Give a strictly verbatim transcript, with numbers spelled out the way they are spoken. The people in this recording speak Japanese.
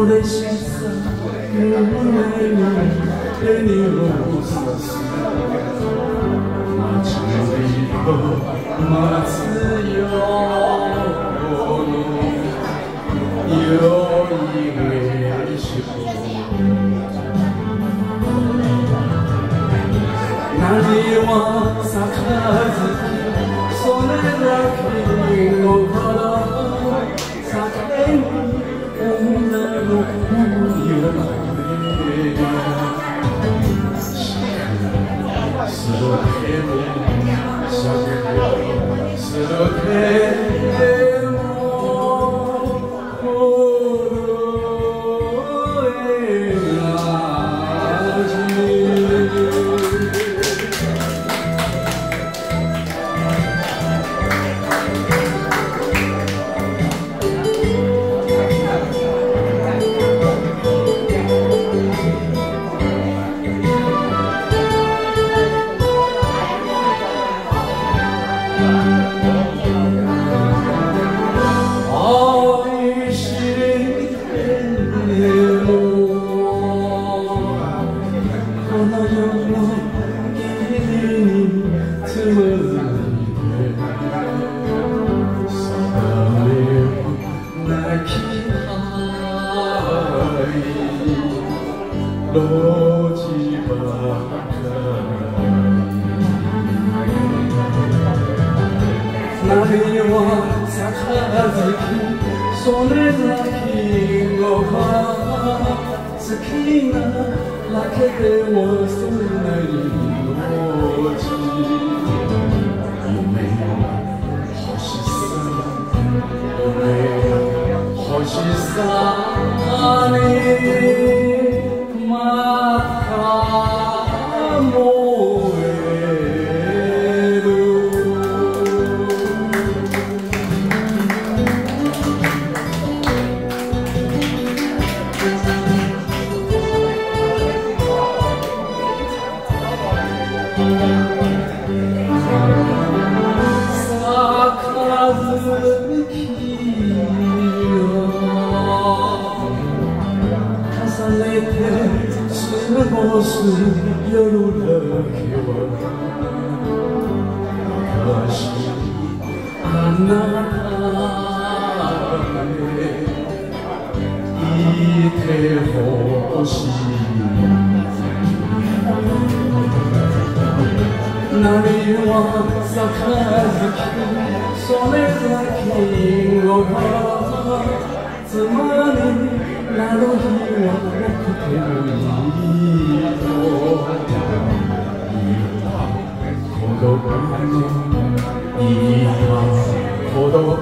嬉しさ胸に手にをさす待ちを待つよの良い名所何は咲かずそれだけのから叫ぶ女の声するけどするけど路地ばかり何は咲かずきそれだけの好きなだけではそんなに命夢星さ夢星さに過ごす夜だけは昔あなたへいてほしい何は咲かずきそれだけをつまりなる日はなくてもいいと言った孤独の言った孤独